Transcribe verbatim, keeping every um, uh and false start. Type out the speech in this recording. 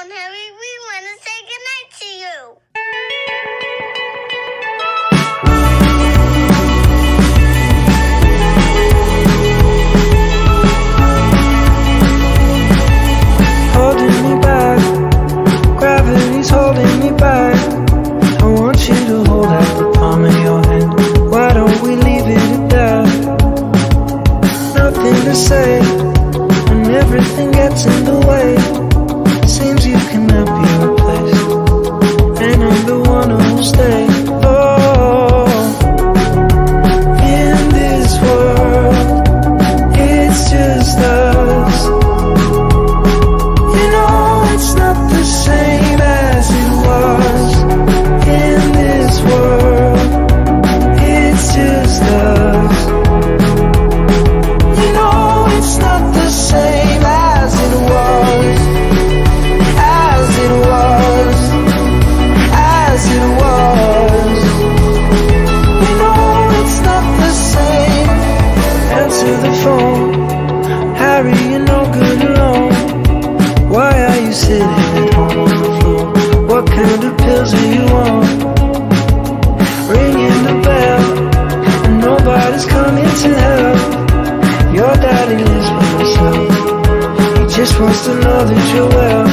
phone, Harry. We want to say goodnight to you. Holding me back, gravity's holding me back. I want you to hold out the palm of your hand. Why don't we leave it at that? Nothing to say when everything gets in the way. Seems you cannot be replaced, and I'm the one who'll stay. Oh, in this world, it's just us. You know it's not the same as it was. In this world, it's just us. You know it's not the same as it was. As it was. As it was. You know it's not the same. Answer the phone. Harry, you're no good alone. Why are you sitting at home on the floor? What kind of pills are you on? Ringing the bell, and nobody's coming to help. Your daddy lives by himself. He just wants to know that you're well.